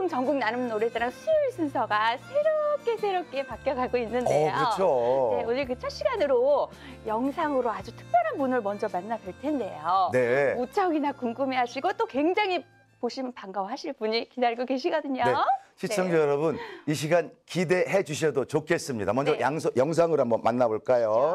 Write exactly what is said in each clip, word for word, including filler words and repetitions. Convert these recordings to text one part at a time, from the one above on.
전국 나눔 노래자랑 수요일 순서가 새롭게 새롭게 바뀌어가고 있는데요. 어, 그렇죠. 네, 오늘 그 첫 시간으로 영상으로 아주 특별한 분을 먼저 만나뵐 텐데요. 네. 무척이나 궁금해하시고 또 굉장히 보시면 반가워하실 분이 기다리고 계시거든요. 네. 시청자 네. 여러분, 이 시간 기대해 주셔도 좋겠습니다. 먼저 네. 양소, 영상으로 한번 만나볼까요?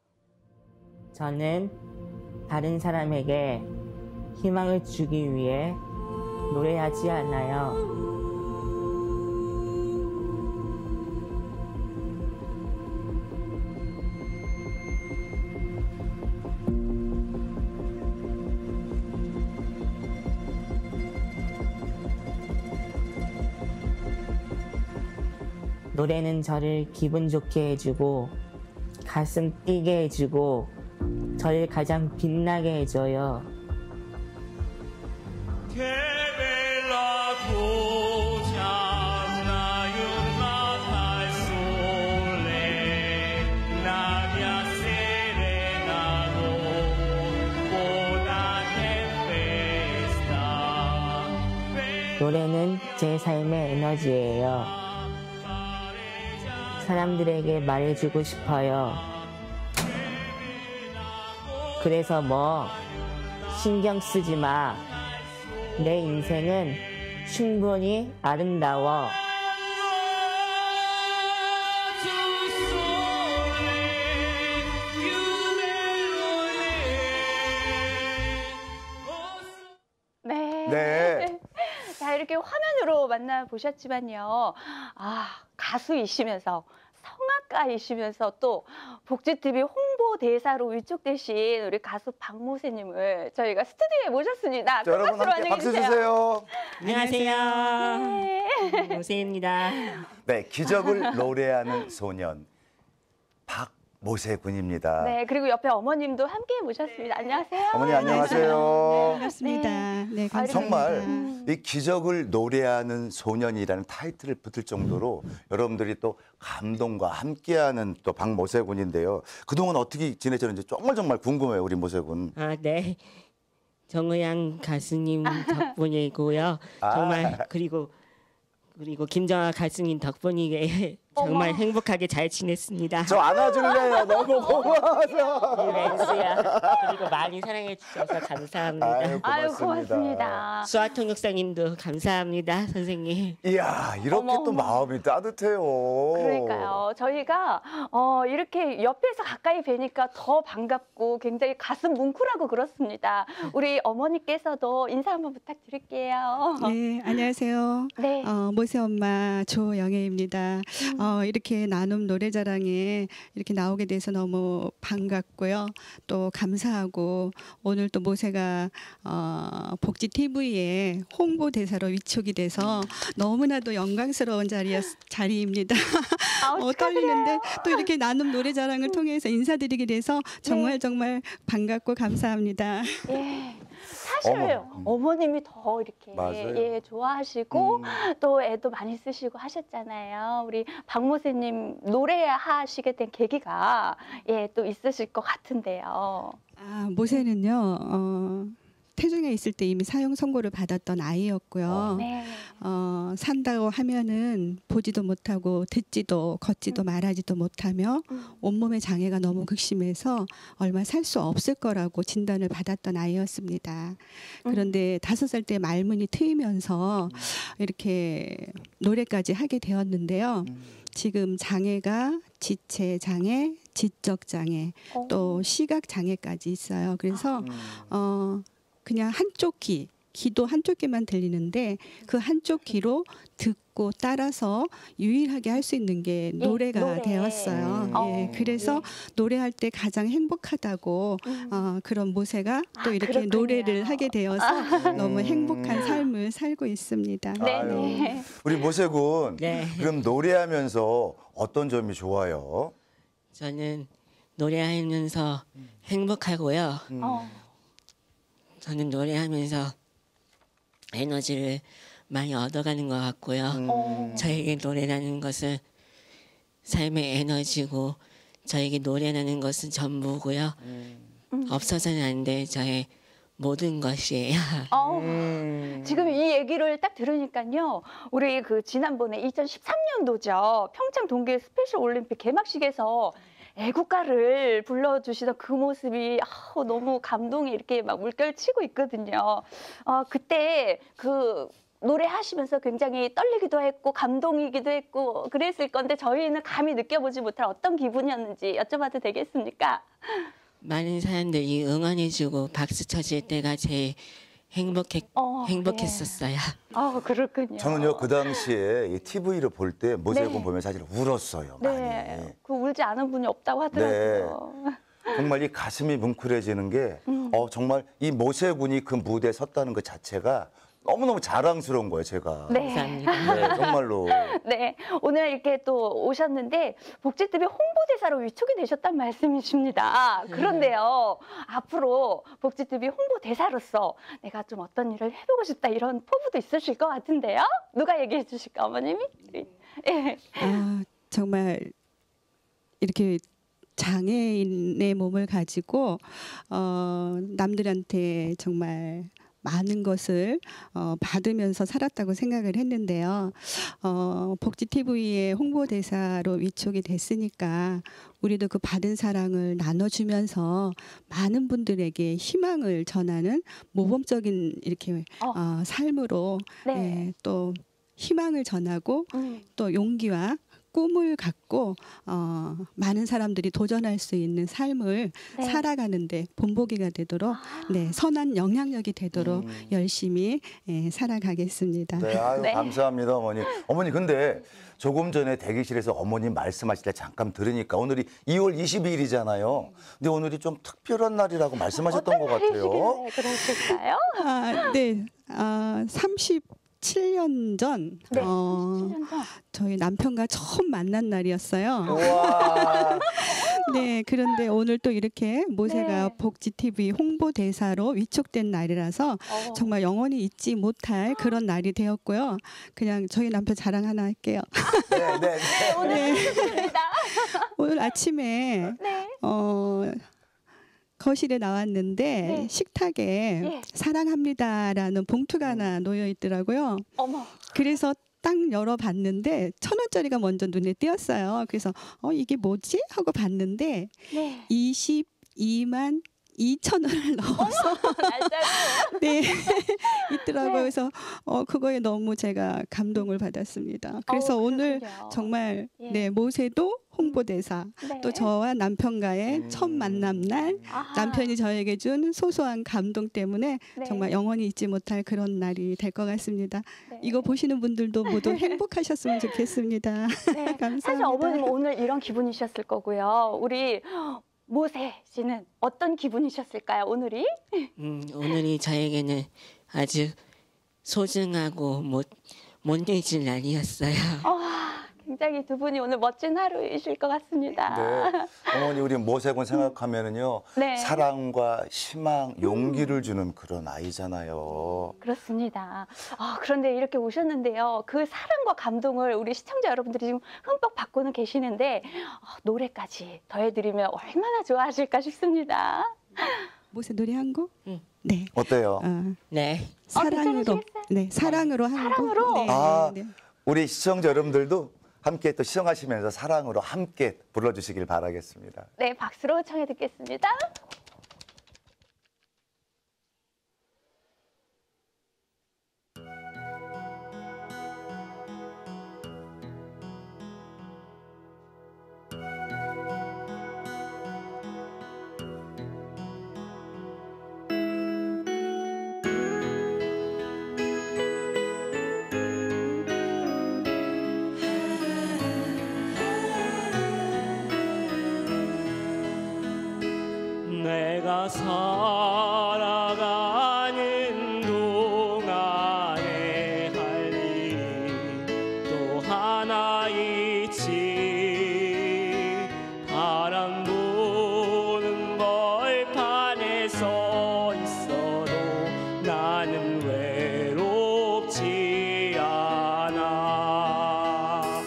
저는 다른 사람에게 희망을 주기 위해 노래하지 않아요. 노래는 저를 기분 좋게 해주고 가슴 뛰게 해주고 저를 가장 빛나게 해줘요. 노래는 제 삶의 에너지예요. 사람들에게 말해주고 싶어요. 그래서 뭐 신경 쓰지 마. 내 인생은 충분히 아름다워. 네. 네. 자, 이렇게 화면으로 만나보셨지만요. 아, 가수이시면서 성악가이시면서 또 복지티비 홍보대사로 위촉되신 우리 가수 박모세님을 저희가 스튜디오에 모셨습니다. 자, 여러분 함께 박수 주세요. 안녕하세요. 네. 모세입니다. 네, 기적을 노래하는 소년 박모세 군입니다. 네, 그리고 옆에 어머님도 함께 모셨습니다. 안녕하세요. 어머니 안녕하세요. 반갑습니다. 네, 감사합니다. 정말 음. 이 기적을 노래하는 소년이라는 타이틀을 붙을 정도로 여러분들이 또 감동과 함께하는 또 박모세 군인데요. 그동안 어떻게 지내셨는지 정말 정말 궁금해요, 우리 모세 군. 아, 네. 정의양 가수님 덕분이고요. 아. 정말 그리고 그리고 김정아 가수님 덕분이게 정말 어머. 행복하게 잘 지냈습니다. 저 안아줄래요? 너무 고마워서. 웬수야. 그리고 많이 사랑해 주셔서 감사합니다. 아유, 아유, 고맙습니다. 고맙습니다. 수아통역사님도 감사합니다, 선생님. 이야, 이렇게 어머, 또 어머. 마음이 따뜻해요. 그러니까요. 저희가 어, 이렇게 옆에서 가까이 뵈니까 더 반갑고 굉장히 가슴 뭉클하고 그렇습니다. 우리 어머니께서도 인사 한번 부탁드릴게요. 네, 안녕하세요. 네. 어, 모세 엄마 조영애입니다. 어, 이렇게 나눔 노래자랑에 이렇게 나오게 돼서 너무 반갑고요. 또 감사하고 오늘 또 모세가 어, 복지 티비에 홍보대사로 위촉이 돼서 너무나도 영광스러운 자리였, 자리입니다. 아우, 어, 떨리는데 또 이렇게 나눔 노래자랑을 통해서 인사드리게 돼서 정말 네. 정말 반갑고 감사합니다. 예. 사실 어머. 어머님이 더 이렇게 맞아요. 예, 좋아하시고 음. 또 애도 많이 쓰시고 하셨잖아요. 우리 박모세님 노래하시게 된 계기가 예, 또 있으실 것 같은데요. 아, 모세는요. 어, 태중에 있을 때 이미 사형 선고를 받았던 아이였고요. 네. 어, 산다고 하면은 보지도 못하고 듣지도 걷지도 말하지도 못하며 음. 온몸의 장애가 너무 극심해서 얼마 살 수 없을 거라고 진단을 받았던 아이였습니다. 그런데 다섯 살 때 말문이 트이면서 이렇게 노래까지 하게 되었는데요. 지금 장애가 지체 장애, 지적 장애, 어. 또 시각 장애까지 있어요. 그래서 음. 어 그냥 한쪽 귀, 귀도 한쪽 귀만 들리는데 그 한쪽 귀로 듣고 따라서 유일하게 할 수 있는 게 예, 노래가 노래. 되었어요. 음. 예, 어, 그래서 예. 노래할 때 가장 행복하다고 음. 어, 그런 모세가 또 아, 이렇게 그렇군요. 노래를 하게 되어서 너무 음. 행복한 삶을 살고 있습니다. 네, 아유, 네. 우리 모세 군, 네. 그럼 노래하면서 어떤 점이 좋아요? 저는 노래하면서 행복하고요. 음. 어. 저는 노래하면서 에너지를 많이 얻어가는 것 같고요. 음. 어. 저에게 노래라는 것은 삶의 에너지고 저에게 노래라는 것은 전부고요. 음. 음. 없어서는 안 돼 저의 모든 것이에요. 어, 음. 지금 이 얘기를 딱 들으니까요. 우리 그 지난번에 이천십삼 년도죠. 평창 동계 스페셜 올림픽 개막식에서 애국가를 불러주시던 그 모습이 아, 너무 감동이 이렇게 막 물결치고 있거든요. 어, 그때 그 노래하시면서 굉장히 떨리기도 했고 감동이기도 했고 그랬을 건데 저희는 감히 느껴보지 못할 어떤 기분이었는지 여쭤봐도 되겠습니까? 많은 사람들이 응원해주고 박수 쳐줄 때가 제일 행복했, 어, 행복했었어요. 아, 그렇군요. 저는요 그 당시에 이 티비를 볼 때 모세군 네. 보면 사실 울었어요. 네, 많이. 그 울지 않은 분이 없다고 하더라고요. 정말 이 가슴이 뭉클해지는 게 음. 어, 정말 이 모세군이 그 무대에 섰다는 것 자체가 너무너무 자랑스러운 거예요, 제가. 네. 감사합니다. 네, 정말로. 네, 오늘 이렇게 또 오셨는데 복지티비 홍보대사로 위촉이 되셨단 말씀이십니다. 그런데요, 앞으로 복지티비 홍보대사로서 내가 좀 어떤 일을 해보고 싶다 이런 포부도 있으실 것 같은데요? 누가 얘기해 주실까, 어머님이? 예. 아, 정말 이렇게 장애인의 몸을 가지고 어, 남들한테 정말 많은 것을 어, 받으면서 살았다고 생각을 했는데요. 어, 복지티비의 홍보대사로 위촉이 됐으니까 우리도 그 받은 사랑을 나눠주면서 많은 분들에게 희망을 전하는 모범적인 이렇게 어. 어, 삶으로 네. 예, 또 희망을 전하고 음. 또 용기와 꿈을 갖고 어, 많은 사람들이 도전할 수 있는 삶을 네. 살아가는데 본보기가 되도록 네, 선한 영향력이 되도록 음. 열심히 예, 살아가겠습니다. 네, 아유, 네. 감사합니다, 어머니. 어머니, 근데 조금 전에 대기실에서 어머님 말씀하실 때 잠깐 들으니까 오늘이 이월 이십이일이잖아요. 근데 오늘이 좀 특별한 날이라고 말씀하셨던 것 같아요. 날이시길래 그러실까요? 아, 네, 아, 삼십칠 년 전 네, 어, 삼십칠 년 전. 저희 남편과 처음 만난 날이었어요. 우와. 네, 그런데 오늘 또 이렇게 모세가 네. 복지티비 홍보대사로 위촉된 날이라서 어. 정말 영원히 잊지 못할 그런 날이 되었고요. 그냥 저희 남편 자랑 하나 할게요. 네, 네, 네. 오늘 좋습니다. 오늘 아침에 네. 어, 거실에 나왔는데 네. 식탁에 예. 사랑합니다라는 봉투가 하나 놓여 있더라고요. 어머. 그래서 딱 열어봤는데 천 원짜리가 먼저 눈에 띄었어요. 그래서 어 이게 뭐지 하고 봤는데 네. 이십이만 이천 원을 넣어서 날짜로. 네 있더라고요. 네. 그래서 어 그거에 너무 제가 감동을 받았습니다. 그래서 어, 오늘 그렇군요. 정말 예. 네 모세도 홍보대사 네. 또 저와 남편과의 음. 첫 만남 날 아하. 남편이 저에게 준 소소한 감동 때문에 네. 정말 영원히 잊지 못할 그런 날이 될 것 같습니다. 네. 이거 보시는 분들도 모두 행복하셨으면 좋겠습니다. 네. 감사합니다. 사실 어머님 오늘 이런 기분이셨을 거고요. 우리 모세 씨는 어떤 기분이셨을까요, 오늘이? 음, 오늘이 저에게는 아주 소중하고 못, 못 잊을 날이었어요. 아, 굉장히 두 분이 오늘 멋진 하루이실 것 같습니다. 네. 어머니, 우리 모세군 생각하면은요. 네. 사랑과 희망, 용기를 주는 그런 아이잖아요. 그렇습니다. 아, 그런데 이렇게 오셨는데요. 그 사랑과 감동을 우리 시청자 여러분들이 지금 흠뻑 받고는 계시는데 아, 노래까지 더해드리면 얼마나 좋아하실까 싶습니다. 모세 노래 한 곡? 응. 네. 어때요? 어, 네. 사랑으로. 괜찮으시겠어요? 네, 사랑으로 한 사랑으로? 곡. 네, 아. 네, 네. 우리 시청자 여러분들도 함께 또 시청하시면서 사랑으로 함께 불러주시길 바라겠습니다. 네, 박수로 청해 듣겠습니다. 내가 살아가는 동안에 할 일이 또 하나 있지. 바람 부는 벌판에 서 있어도 나는 외롭지 않아.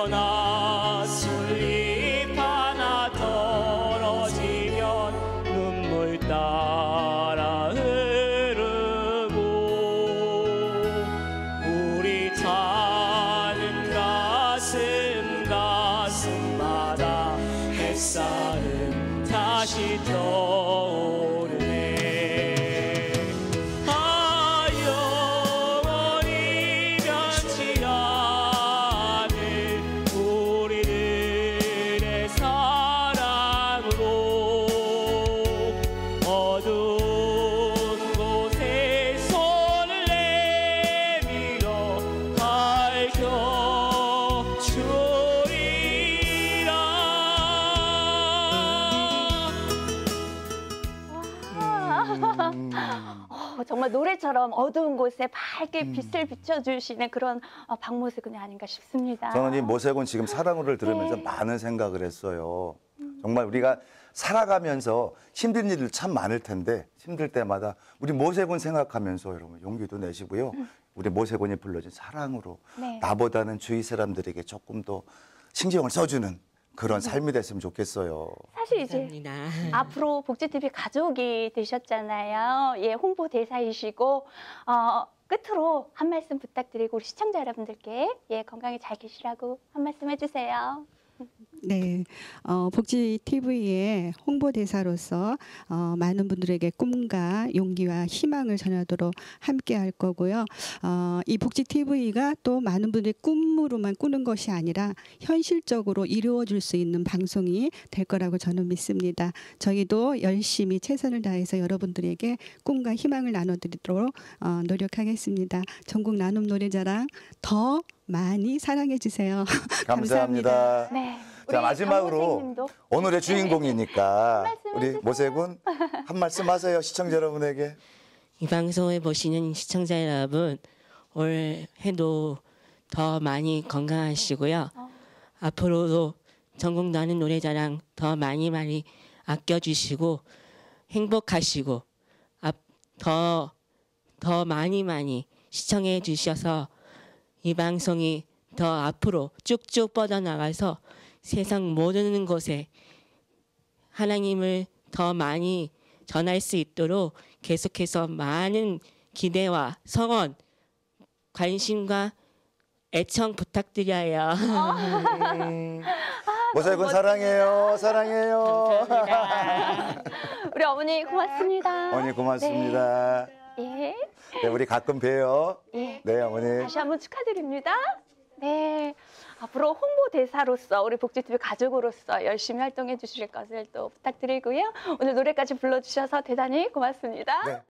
그러나 솔잎 하나 떨어지면 정말 노래처럼 어두운 곳에 밝게 음. 빛을 비춰주시는 그런 어, 박모세군이 아닌가 싶습니다. 저는 이 모세군 지금 사랑으로를 들으면서 네. 많은 생각을 했어요. 정말 우리가 살아가면서 힘든 일들 참 많을 텐데 힘들 때마다 우리 모세군 생각하면서 여러분 용기도 내시고요. 우리 모세군이 불러준 사랑으로 네. 나보다는 주위 사람들에게 조금 더 신경을 써주는 그런 삶이 됐으면 좋겠어요. 사실 이제 감사합니다. 앞으로 복지티비 가족이 되셨잖아요. 예, 홍보 대사이시고 어, 끝으로 한 말씀 부탁드리고 우리 시청자 여러분들께 예, 건강히 잘 계시라고 한 말씀 해주세요. 네, 어, 복지 티비의 홍보대사로서 어, 많은 분들에게 꿈과 용기와 희망을 전하도록 함께할 거고요. 어, 이 복지 티비가 또 많은 분들의 꿈으로만 꾸는 것이 아니라 현실적으로 이루어질 수 있는 방송이 될 거라고 저는 믿습니다. 저희도 열심히 최선을 다해서 여러분들에게 꿈과 희망을 나눠드리도록 어, 노력하겠습니다. 전국 나눔 노래자랑 더 많이 사랑해 주세요. 감사합니다. 네. 자, 우리 마지막으로 박모세님도 오늘의 주인공이니까 말씀 우리 해주세요. 모세군 한 말씀 하세요. 시청자 여러분에게. 이 방송을 보시는 시청자 여러분, 올해도 더 많이 건강하시고요. 어. 앞으로도 전국 나는 노래자랑 더 많이 많이 아껴주시고 행복하시고 앞, 더, 더 많이 많이 시청해 주셔서 이 방송이 더 앞으로 쭉쭉 뻗어나가서 세상 모든 곳에 하나님을 더 많이 전할 수 있도록 계속해서 많은 기대와 성원, 관심과 애청 부탁드려요. 모세군 사랑해요. 사랑해요. 우리 어머니 고맙습니다. 어머니 고맙습니다. 예. 네, 우리 가끔 봬요. 예. 네, 어머니. 다시 한번 축하드립니다. 네. 앞으로 홍보대사로서 우리 복지티비 가족으로서 열심히 활동해 주실 것을 또 부탁드리고요. 오늘 노래까지 불러주셔서 대단히 고맙습니다. 네.